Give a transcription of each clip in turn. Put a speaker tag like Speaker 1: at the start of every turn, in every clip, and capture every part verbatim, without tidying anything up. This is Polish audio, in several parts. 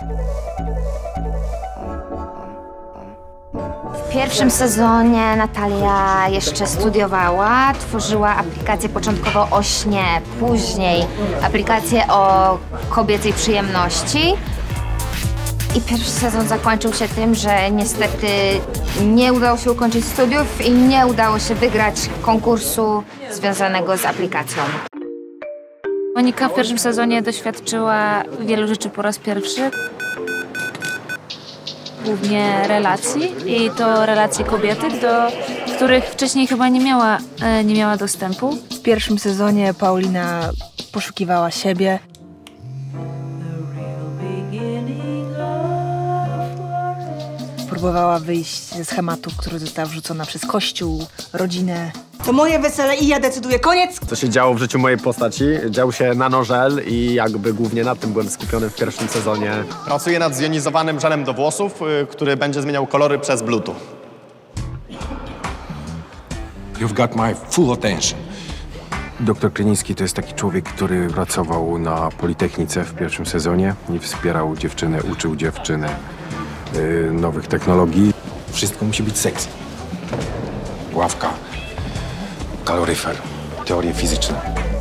Speaker 1: W pierwszym sezonie Natalia jeszcze studiowała, tworzyła aplikację początkowo o śnie, później aplikację o kobiecej przyjemności. I pierwszy sezon zakończył się tym, że niestety nie udało się ukończyć studiów i nie udało się wygrać konkursu związanego z aplikacją.
Speaker 2: Monika w pierwszym sezonie doświadczyła wielu rzeczy po raz pierwszy. Głównie relacji i to relacje kobiety, do których wcześniej chyba nie miała, nie miała dostępu.
Speaker 3: W pierwszym sezonie Paulina poszukiwała siebie. Próbowała wyjść ze schematu, który została wrzucona przez Kościół, rodzinę.
Speaker 4: To moje wesele i ja decyduję. Koniec!
Speaker 5: Co się działo w życiu mojej postaci? Dział się nanożel i jakby głównie nad tym byłem skupiony w pierwszym sezonie.
Speaker 6: Pracuję nad zjonizowanym żelem do włosów, y, który będzie zmieniał kolory przez Bluetooth.
Speaker 7: You've got my full attention.
Speaker 8: Doktor Krynicki to jest taki człowiek, który pracował na Politechnice w pierwszym sezonie i wspierał dziewczynę, uczył dziewczynę yy, nowych technologii.
Speaker 7: Wszystko musi być sexy. Ławka, kaloryfer, teorie fizyczne.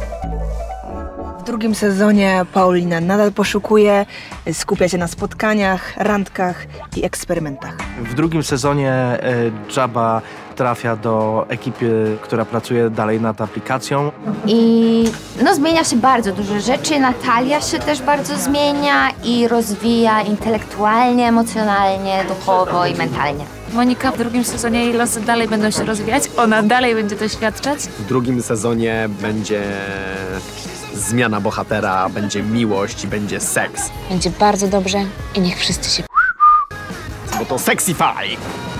Speaker 3: W drugim sezonie Paulina nadal poszukuje, skupia się na spotkaniach, randkach i eksperymentach.
Speaker 9: W drugim sezonie Jabba trafia do ekipy, która pracuje dalej nad aplikacją.
Speaker 1: I no, zmienia się bardzo dużo rzeczy. Natalia się też bardzo zmienia i rozwija intelektualnie, emocjonalnie, duchowo i mentalnie.
Speaker 2: Monika w drugim sezonie, jej losy dalej będą się rozwijać, ona dalej będzie doświadczać.
Speaker 5: W drugim sezonie będzie zmiana bohatera, będzie miłość i będzie seks.
Speaker 10: Będzie bardzo dobrze i niech wszyscy się...
Speaker 5: Bo to Sexify!